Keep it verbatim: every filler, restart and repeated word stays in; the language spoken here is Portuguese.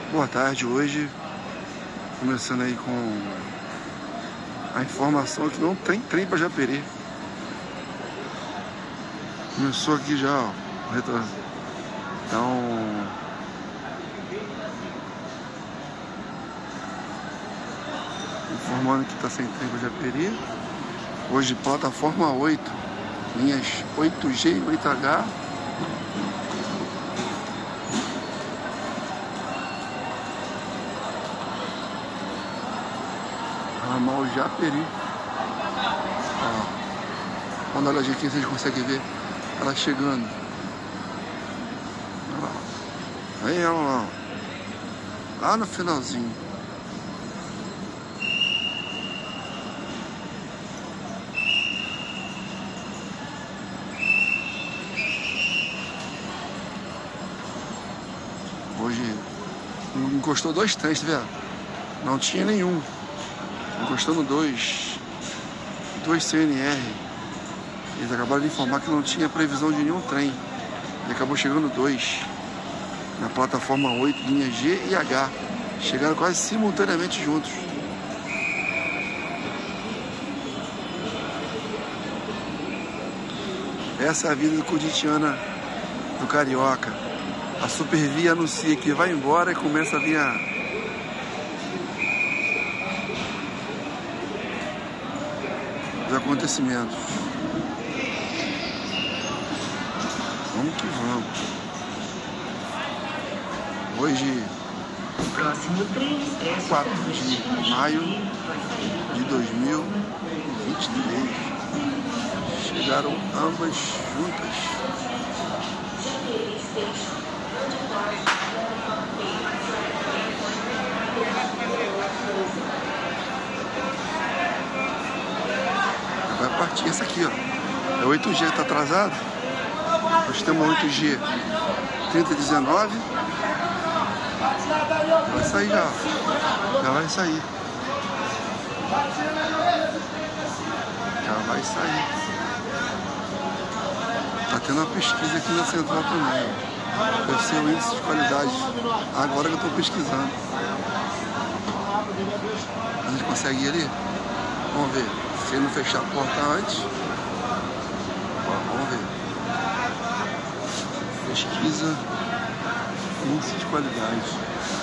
Boa tarde, hoje começando aí com a informação que não tem trem para Japeri. Começou aqui já, ó, o retorno. Então, informando que tá sem trem para Japeri. Hoje plataforma oito, linhas oito G e oito H. Ramal Japeri. Ó, vamos dar uma olhadinha aqui, vocês conseguem ver ela chegando. Olha lá. Aí ela lá, lá no finalzinho. Hoje encostou dois trens, tá vendo? Não tinha nenhum. Encostando dois, dois C N R. Eles acabaram de informar que não tinha previsão de nenhum trem. E acabou chegando dois. Na plataforma oito, linha G e H. Chegaram quase simultaneamente juntos. Essa é a vida cotidiana do carioca. A Supervia anuncia que vai embora e começa a vir a... os acontecimentos. Vamos que vamos. Hoje, quatro de maio de dois mil e vinte e três. Chegaram ambas juntas. Vai partir essa aqui, ó. É oito G que tá atrasado. Nós temos oito G trinta dezenove. Vai sair já. Já vai sair. Já vai sair. Tá tendo uma pesquisa aqui na central também, ó. Deve ser o índice de qualidade. Agora que eu tô pesquisando. A gente consegue ir ali? Vamos ver. Se ele não fechar a porta antes. Ó, vamos ver. Pesquisa. Índice de qualidade.